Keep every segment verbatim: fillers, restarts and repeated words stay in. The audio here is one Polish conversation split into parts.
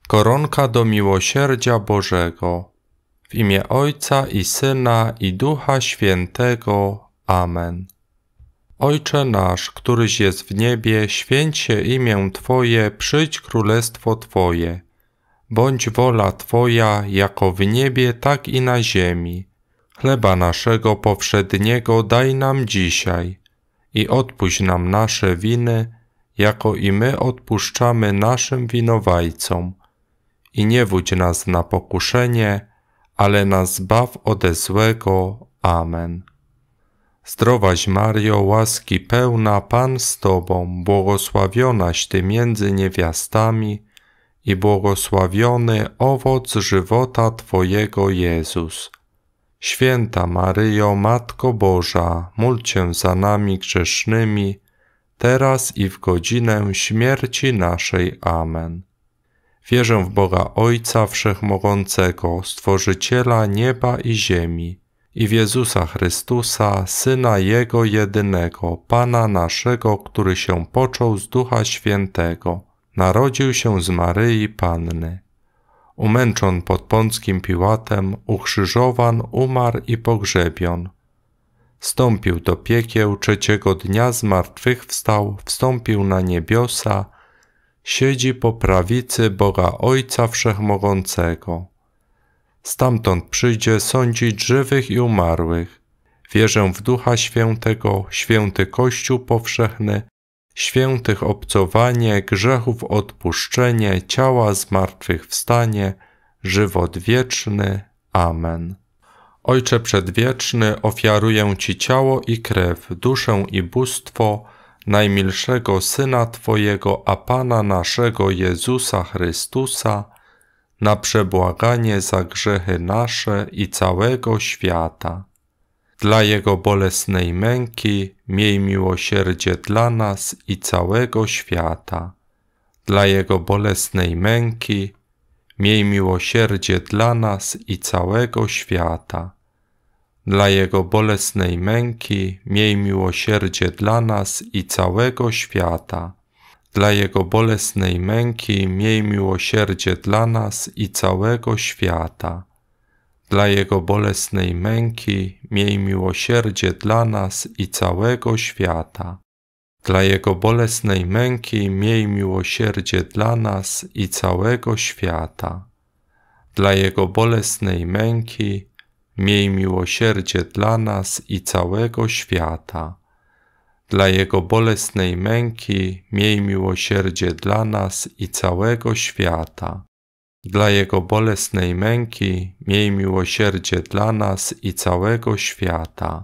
Koronka do miłosierdzia Bożego. W imię Ojca i Syna i Ducha Świętego. Amen. Ojcze nasz, któryś jest w niebie, święć się imię Twoje, przyjdź królestwo Twoje. Bądź wola Twoja, jako w niebie, tak i na ziemi. Chleba naszego powszedniego daj nam dzisiaj i odpuść nam nasze winy, jako i my odpuszczamy naszym winowajcom. I nie wódź nas na pokuszenie, ale nas zbaw ode złego. Amen. Zdrowaś Mario, łaski pełna, Pan z Tobą, błogosławionaś Ty między niewiastami i błogosławiony owoc żywota Twojego, Jezus. Święta Maryjo, Matko Boża, módl się za nami grzesznymi, teraz i w godzinę śmierci naszej. Amen. Wierzę w Boga Ojca Wszechmogącego, Stworzyciela nieba i ziemi, i w Jezusa Chrystusa, Syna Jego jedynego, Pana naszego, który się począł z Ducha Świętego, narodził się z Maryi Panny. Umęczon pod Pąckim Piłatem, ukrzyżowan, umarł i pogrzebion. Wstąpił do piekieł, trzeciego dnia zmartwychwstał, wstąpił na niebiosa, siedzi po prawicy Boga Ojca Wszechmogącego. Stamtąd przyjdzie sądzić żywych i umarłych. Wierzę w Ducha Świętego, święty Kościół powszechny, świętych obcowanie, grzechów odpuszczenie, ciała zmartwychwstanie, żywot wieczny. Amen. Ojcze Przedwieczny, ofiaruję Ci ciało i krew, duszę i bóstwo najmilszego Syna Twojego, a Pana naszego Jezusa Chrystusa, na przebłaganie za grzechy nasze i całego świata. Dla Jego bolesnej męki miej miłosierdzie dla nas i całego świata. Dla Jego bolesnej męki miej miłosierdzie dla nas i całego świata. Dla Jego bolesnej męki miej miłosierdzie dla nas i całego świata. Dla Jego bolesnej męki miej miłosierdzie dla nas i całego świata. Dla Jego bolesnej męki miej miłosierdzie dla nas i całego świata. Dla Jego bolesnej męki miej miłosierdzie dla nas i całego świata. Dla Jego bolesnej męki miej miłosierdzie dla nas i całego świata. Dla Jego bolesnej męki miej miłosierdzie dla nas i całego świata. Dla Jego bolesnej męki miej miłosierdzie dla nas i całego świata.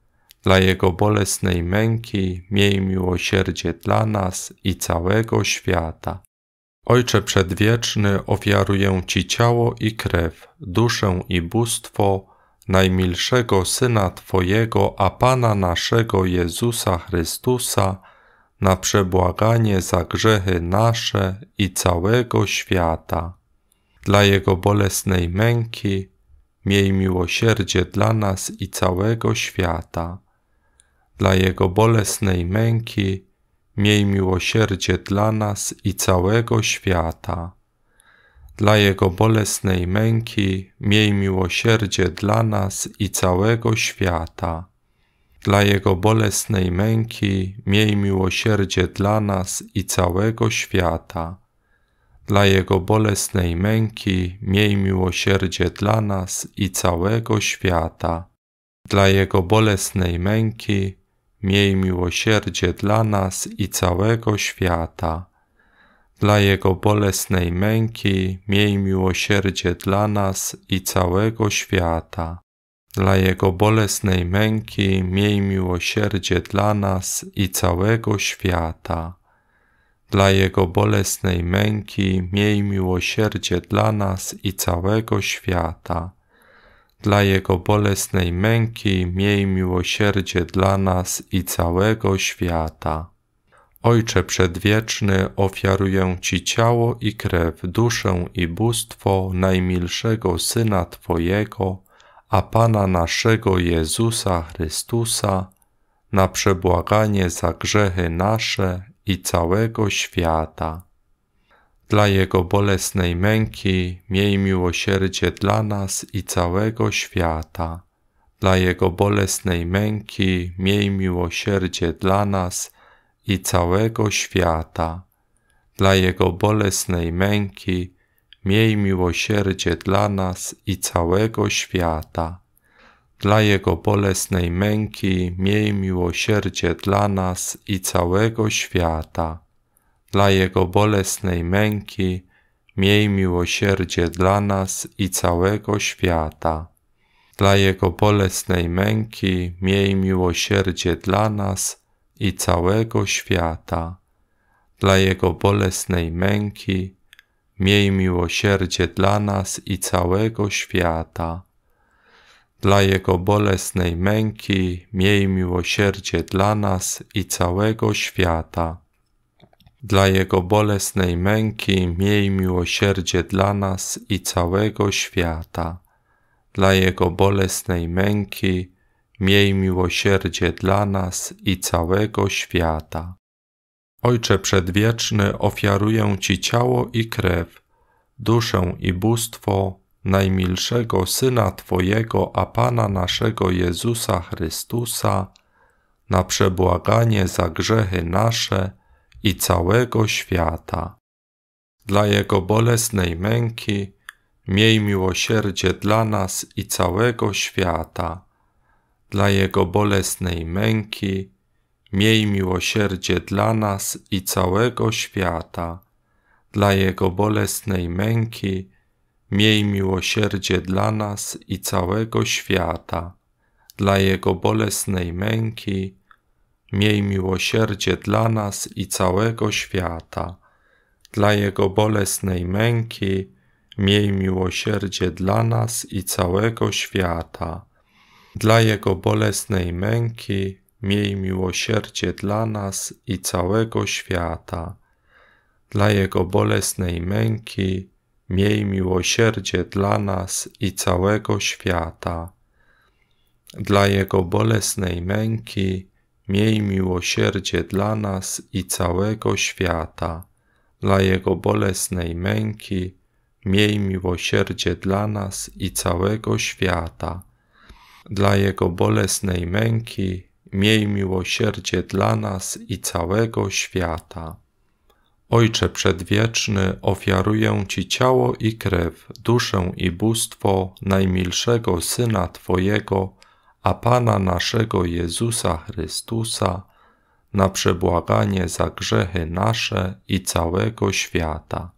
Dla Jego bolesnej męki miej miłosierdzie dla nas i całego świata. Ojcze Przedwieczny, ofiaruję Ci ciało i krew, duszę i bóstwo najmilszego Syna Twojego, a Pana naszego Jezusa Chrystusa, na przebłaganie za grzechy nasze i całego świata. Dla Jego bolesnej męki miej miłosierdzie dla nas i całego świata. Dla Jego bolesnej męki miej miłosierdzie dla nas i całego świata. Dla Jego bolesnej męki miej miłosierdzie dla nas i całego świata. Dla Jego bolesnej męki miej miłosierdzie dla nas i całego świata. Dla Jego bolesnej męki miej miłosierdzie dla nas i całego świata. Dla Jego bolesnej męki miej miłosierdzie dla nas i całego świata. Dla Jego bolesnej męki miej miłosierdzie dla nas i całego świata. Dla Jego bolesnej męki miej miłosierdzie dla nas i całego świata. Dla Jego bolesnej męki miej miłosierdzie dla nas i całego świata. Dla Jego bolesnej męki miej miłosierdzie dla nas i całego świata. Ojcze Przedwieczny, ofiaruję Ci ciało i krew, duszę i bóstwo najmilszego Syna Twojego, a Pana naszego Jezusa Chrystusa, na przebłaganie za grzechy nasze i całego świata. Dla Jego bolesnej męki miej miłosierdzie dla nas i całego świata. Dla Jego bolesnej męki miej miłosierdzie dla nas i całego świata. Dla Jego bolesnej męki miej miłosierdzie dla nas i całego świata. Dla Jego bolesnej męki miej miłosierdzie dla nas i całego świata. Dla Jego bolesnej męki miej miłosierdzie dla nas i całego świata. Dla Jego bolesnej męki miej miłosierdzie dla nas i całego świata. Dla Jego bolesnej męki miej miłosierdzie dla nas i całego świata. Dla Jego bolesnej męki miej miłosierdzie dla nas i całego świata. Dla Jego bolesnej męki miej miłosierdzie dla nas i całego świata. Dla Jego bolesnej męki miej miłosierdzie dla nas i całego świata. Ojcze Przedwieczny, ofiaruję Ci ciało i krew, duszę i bóstwo najmilszego Syna Twojego, a Pana naszego Jezusa Chrystusa, na przebłaganie za grzechy nasze i całego świata. Dla Jego bolesnej męki miej miłosierdzie dla nas i całego świata. Dla Jego bolesnej męki miej miłosierdzie dla nas i całego świata. Dla Jego bolesnej męki miej miłosierdzie dla nas i całego świata. Dla Jego bolesnej męki miej miłosierdzie dla nas i całego świata. Dla Jego bolesnej męki miej miłosierdzie dla nas i całego świata. Dla Jego bolesnej męki miej miłosierdzie dla nas i całego świata. Dla Jego bolesnej męki miej miłosierdzie dla nas i całego świata. Dla Jego bolesnej męki miej miłosierdzie dla nas i całego świata. Dla Jego bolesnej męki miej miłosierdzie dla nas i całego świata. Dla Jego bolesnej męki miej miłosierdzie dla nas i całego świata. Ojcze Przedwieczny, ofiaruję Ci ciało i krew, duszę i bóstwo najmilszego Syna Twojego, a Pana naszego Jezusa Chrystusa, na przebłaganie za grzechy nasze i całego świata.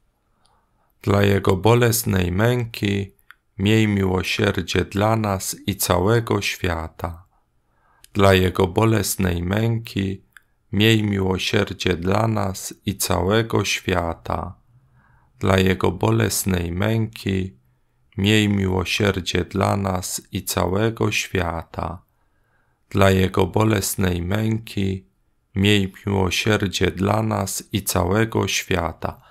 Dla Jego bolesnej męki miej miłosierdzie dla nas i całego świata. Dla Jego bolesnej męki miej miłosierdzie dla nas i całego świata. Dla Jego bolesnej męki miej miłosierdzie dla nas i całego świata. Dla Jego bolesnej męki miej miłosierdzie dla nas i całego świata.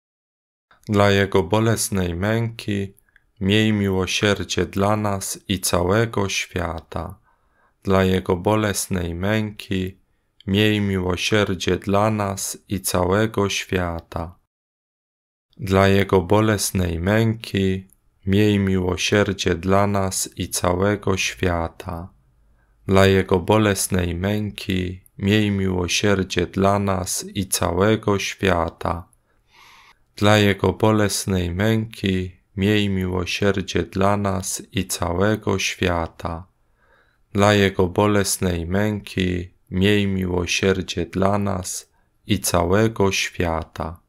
Dla Jego bolesnej męki miej miłosierdzie dla nas i całego świata. Dla Jego bolesnej męki miej miłosierdzie dla nas i całego świata. Dla Jego bolesnej męki miej miłosierdzie dla nas i całego świata. Dla Jego bolesnej męki miej miłosierdzie dla nas i całego świata. Dla Jego bolesnej męki miej miłosierdzie dla nas i całego świata. Dla Jego bolesnej męki miej miłosierdzie dla nas i całego świata.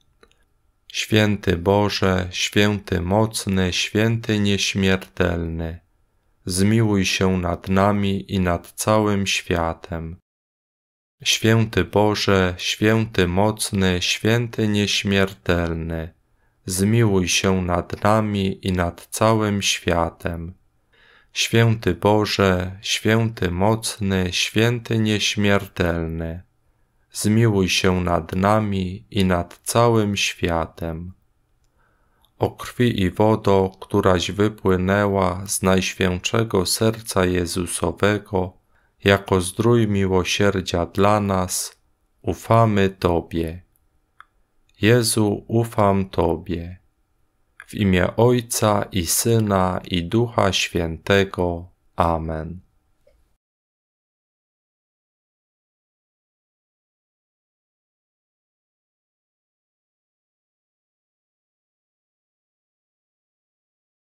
Święty Boże, święty mocny, święty nieśmiertelny, zmiłuj się nad nami i nad całym światem. Święty Boże, święty mocny, święty nieśmiertelny, zmiłuj się nad nami i nad całym światem. Święty Boże, święty mocny, święty nieśmiertelny, zmiłuj się nad nami i nad całym światem. O krwi i wodo, któraś wypłynęła z Najświętszego Serca Jezusowego, jako zdrój miłosierdzia dla nas, ufamy Tobie. Jezu, ufam Tobie. W imię Ojca i Syna i Ducha Świętego. Amen.